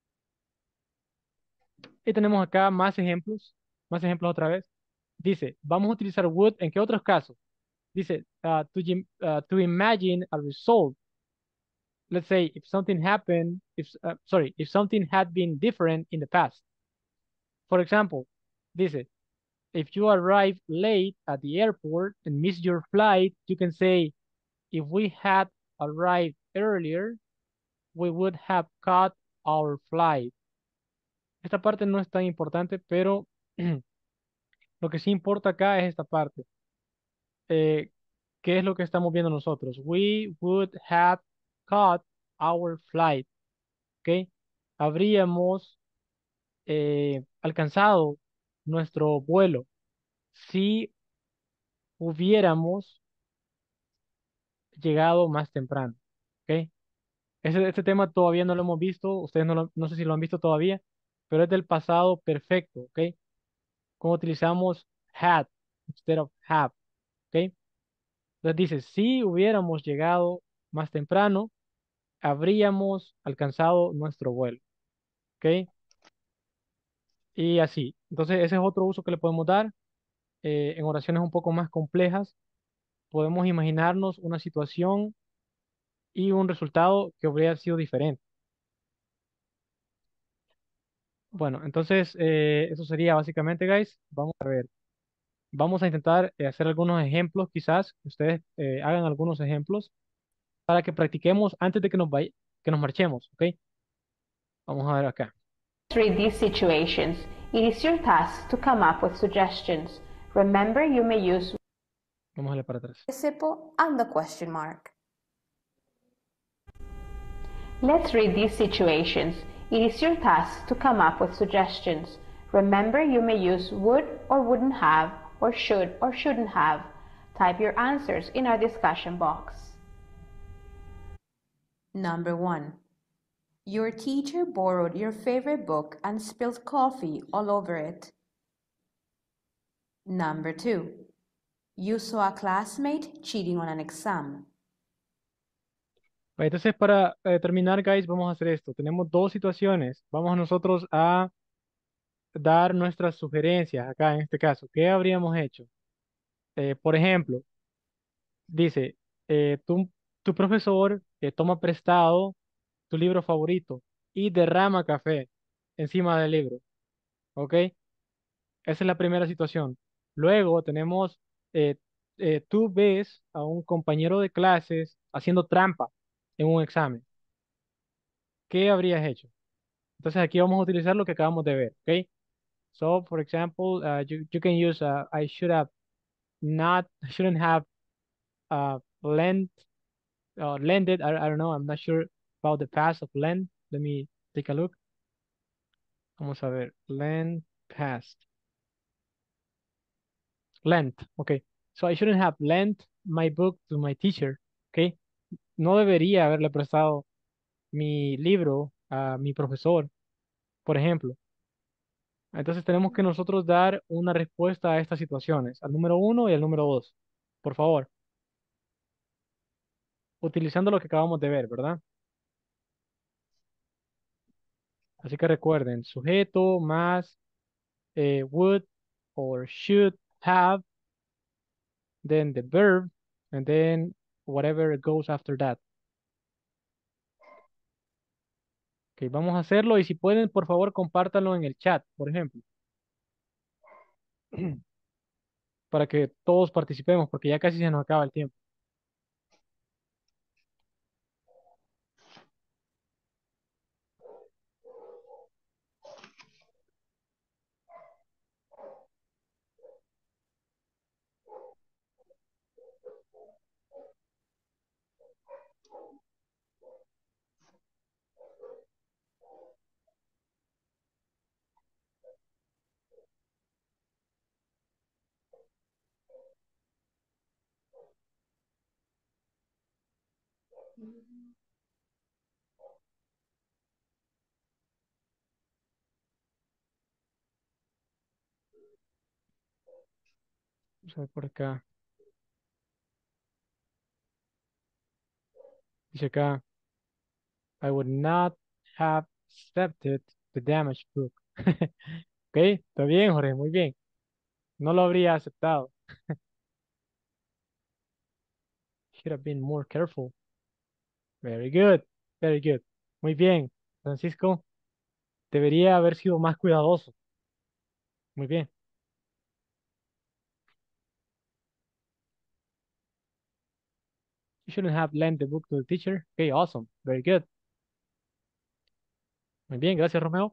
Y tenemos acá más ejemplos. Más ejemplos otra vez. Dice, vamos a utilizar would en qué otros casos. Dice, to imagine a result. Let's say if something happened, if something had been different in the past. For example, dice, if you arrive late at the airport and miss your flight, you can say, if we had arrived earlier, we would have caught our flight. Esta parte no es tan importante, pero lo que sí importa acá es esta parte. ¿Qué es lo que estamos viendo nosotros? We would have caught our flight. ¿Ok? Habríamos alcanzado nuestro vuelo si hubiéramos llegado más temprano. ¿Ok? Este tema todavía no lo hemos visto, ustedes no sé si lo han visto todavía, pero es del pasado perfecto, ¿ok? Cómo utilizamos had instead of have, ¿ok? Entonces dice, si hubiéramos llegado más temprano, habríamos alcanzado nuestro vuelo, ¿ok? Y así. Entonces ese es otro uso que le podemos dar. en oraciones un poco más complejas, podemos imaginarnos una situación y un resultado que habría sido diferente. Bueno, entonces eso sería básicamente, guys. Vamos a ver. Vamos a intentar hacer algunos ejemplos, quizás que ustedes hagan algunos ejemplos para que practiquemos antes de que nos marchemos, ¿ok? Vamos a ver acá. Read these situations. It is your task to come up with suggestions. Remember, you may use Vamos a ver para atrás. participle and the question mark. Let's read these situations. It is your task to come up with suggestions. Remember, you may use would or wouldn't have, or should or shouldn't have. Type your answers in our discussion box. Number 1. Your teacher borrowed your favorite book and spilled coffee all over it. Number 2. You saw a classmate cheating on an exam. Entonces, para terminar, guys, vamos a hacer esto. Tenemos dos situaciones. Vamos nosotros a dar nuestras sugerencias acá en este caso. ¿Qué habríamos hecho? Por ejemplo, dice, tu profesor toma prestado tu libro favorito y derrama café encima del libro, ¿ok? Esa es la primera situación. Luego tenemos, eh, tú ves a un compañero de clases haciendo trampa en un examen. ¿Qué habrías hecho? Entonces aquí vamos a utilizar lo que acabamos de ver, ¿ok? So, for example, you can use I should have not, I shouldn't have lent, lended. I don't know. I'm not sure about the past of lend. Let me take a look. Vamos a ver. Lend past. Lent. Okay. So I shouldn't have lent my book to my teacher. Okay. No debería haberle prestado mi libro a mi profesor, por ejemplo. Entonces tenemos que nosotros dar una respuesta a estas situaciones, al número uno y al número dos. Por favor, utilizando lo que acabamos de ver, ¿verdad? Así que recuerden, sujeto más would or should have, then the verb, and then whatever goes after that. Ok, vamos a hacerlo y si pueden, por favor, compártanlo en el chat, por ejemplo, para que todos participemos, porque ya casi se nos acaba el tiempo. Vamos a ver por acá. Dice acá, I would not have accepted the damaged book. Ok, está bien, Jorge, muy bien. No lo habría aceptado. Should have been more careful. Very good, very good. Muy bien, Francisco. Debería haber sido más cuidadoso. Muy bien. You shouldn't have lent the book to the teacher. Okay, awesome. Very good. Muy bien, gracias, Romeo.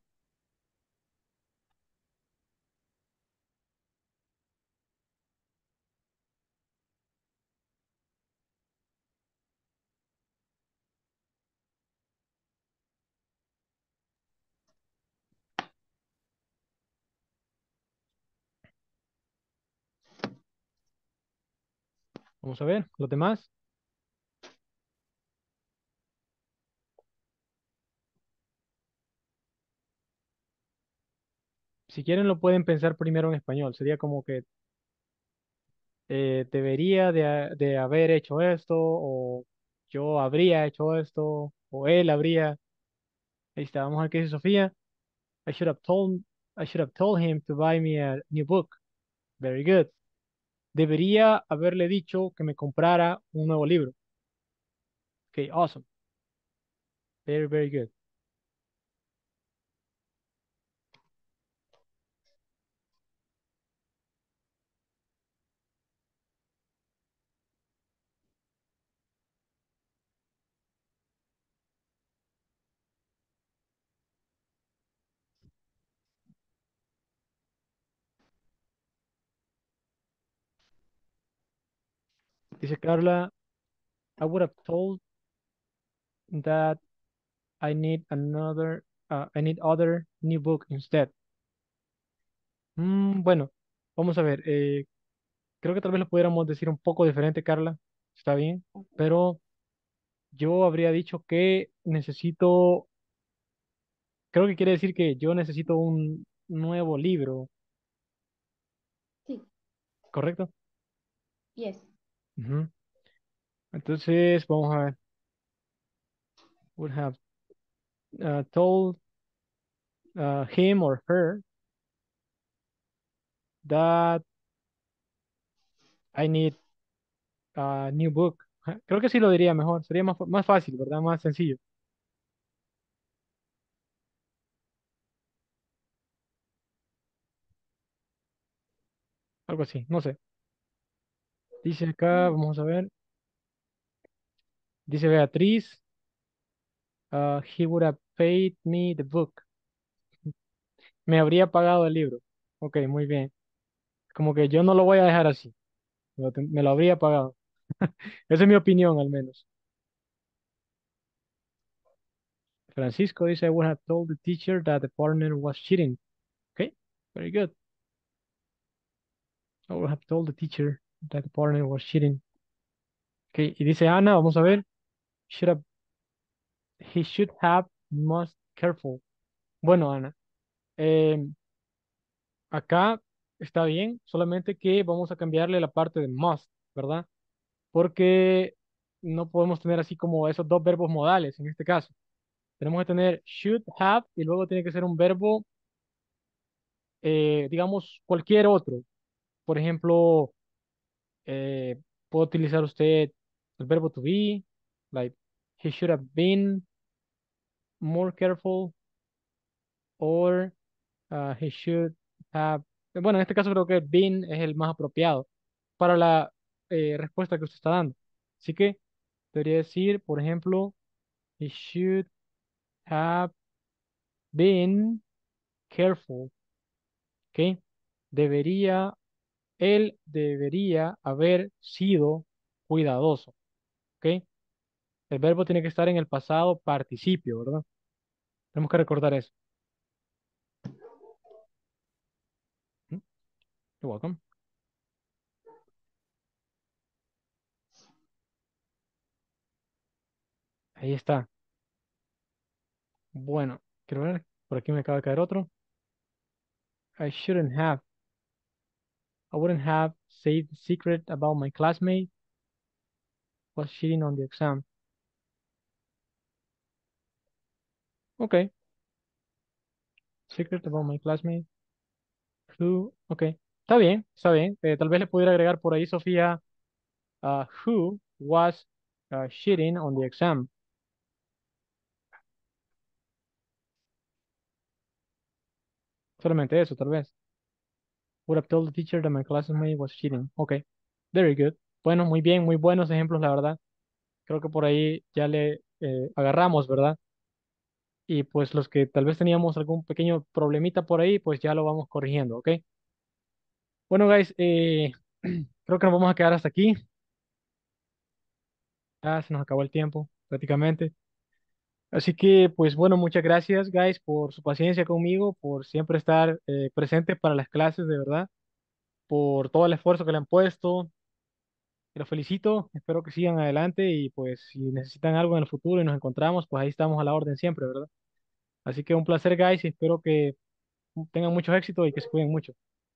Vamos a ver, los demás. Si quieren, lo pueden pensar primero en español. Sería como que debería de haber hecho esto, o yo habría hecho esto, o él habría. Ahí está, vamos a ver qué dice Sofía. I should have told him to buy me a new book. Very good. Debería haberle dicho que me comprara un nuevo libro. Okay, awesome. Very, very good. Dice Carla, I would have told that I need other new book instead. Bueno, vamos a ver. Creo que tal vez lo pudiéramos decir un poco diferente, Carla. Está bien, pero yo habría dicho que necesito, creo que quiere decir que yo necesito un nuevo libro, Sí, ¿correcto? yes. Ujú. Entonces, vamos a ver. Would have told him or her that I need a new book. Creo que sí lo diría mejor. Sería más fácil, ¿verdad? Más sencillo. Algo así, no sé. Dice acá, Mm, vamos a ver. Dice Beatriz, he would have paid me the book. Me habría pagado el libro. Ok, muy bien. Como que yo no lo voy a dejar así. Me lo habría pagado. Esa es mi opinión, al menos. Francisco dice, I would have told the teacher that the partner was cheating. Okay, very good. I would have told the teacher that the partner was cheating. Okay, y dice Ana, vamos a ver. Should have, he should have most careful. Bueno, Ana, em, acá está bien, solamente que vamos a cambiarle la parte de must, ¿verdad? Porque no podemos tener así como esos dos verbos modales en este caso. Tenemos que tener should have y luego tiene que ser un verbo, digamos, cualquier otro. Por ejemplo, puede utilizar usted el verbo to be, like he should have been more careful, or he should have. Bueno, en este caso creo que been es el más apropiado para la respuesta que usted está dando. Así que debería decir, por ejemplo, he should have been careful, ¿ok? Debería, él debería haber sido cuidadoso, ¿ok? El verbo tiene que estar en el pasado participio, ¿verdad? Tenemos que recordar eso. ¿Mm? You're welcome. Ahí está. Bueno, quiero ver, por aquí me acaba de caer otro. I shouldn't have. I wouldn't have said the secret about my classmate was cheating on the exam. Okay. Secret about my classmate who. Okay. Está bien, está bien. Tal vez le pudiera agregar por ahí, Sofía, who was cheating on the exam. Solamente eso, tal vez. Would have told the teacher that my classmate was cheating. Okay. Very good. Bueno, muy bien, muy buenos ejemplos, la verdad. Creo que por ahí ya le agarramos, ¿verdad? Y pues los que tal vez teníamos algún pequeño problemita por ahí, pues ya lo vamos corrigiendo, ¿ok? Bueno, guys, creo que nos vamos a quedar hasta aquí. Ya se nos acabó el tiempo, prácticamente. Así que, pues bueno, muchas gracias, guys, por su paciencia conmigo, por siempre estar presentes para las clases, de verdad, por todo el esfuerzo que le han puesto. Los felicito, espero que sigan adelante y pues si necesitan algo en el futuro y nos encontramos, pues ahí estamos a la orden siempre, ¿verdad? Así que un placer, guys, y espero que tengan mucho éxito y que se cuiden mucho.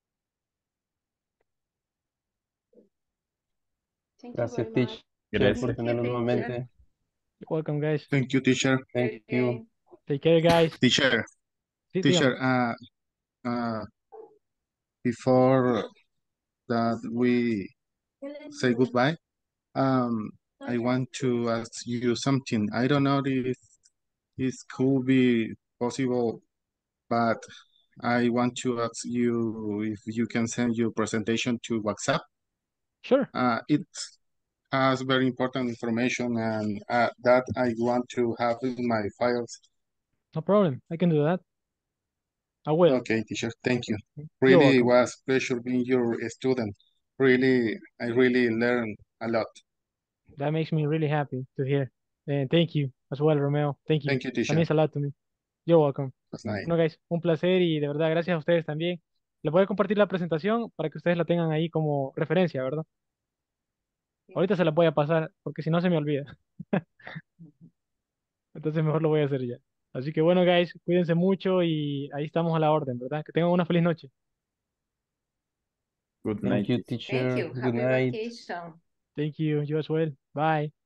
Thank you Gracias, very much. teacher, Gracias. por tenernos nuevamente. You're welcome, guys. Thank you, teacher. Thank you. Take care, guys. Teacher, Sí, dígame. teacher, before that we say goodbye, I want to ask you something. I don't know if it could be possible, but I want to ask you if you can send your presentation to WhatsApp. Sure. It has very important information and that I want to have in my files. No problem. I can do that. I will. Okay, teacher, thank you. You're Really, it welcome. was a pleasure being your student. I really learned a lot. That makes me really happy to hear. And thank you as well, Romeo. Thank you. Thank you, That teacher. means a lot to me. You're welcome. That's nice. Bueno, guys, un placer y de verdad gracias a ustedes también. Les voy a compartir la presentación para que ustedes la tengan ahí como referencia, ¿verdad? Ahorita se la voy a pasar porque si no se me olvida. Entonces mejor lo voy a hacer ya. Así que bueno, guys, cuídense mucho y ahí estamos a la orden, ¿verdad? Que tengan una feliz noche. Thank you, Thank teacher. you. Good Happy night. vacation. Thank you. You as well. Bye.